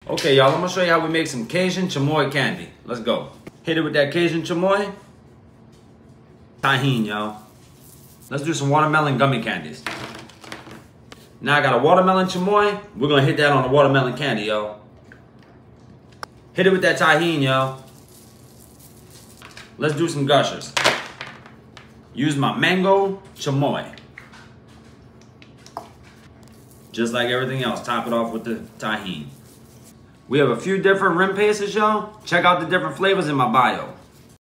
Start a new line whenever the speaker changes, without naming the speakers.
Okay, y'all, I'm gonna show you how we make some Cajun Chamoy candy. Let's go. Hit it with that Cajun Chamoy. Tahini, y'all. Let's do some watermelon gummy candies. Now I got a watermelon chamoy. We're gonna hit that on the watermelon candy, y'all. Hit it with that tahini, y'all. Let's do some gushers. Use my mango chamoy. Just like everything else, top it off with the tahini. We have a few different rim pastes, y'all. Check out the different flavors in my bio.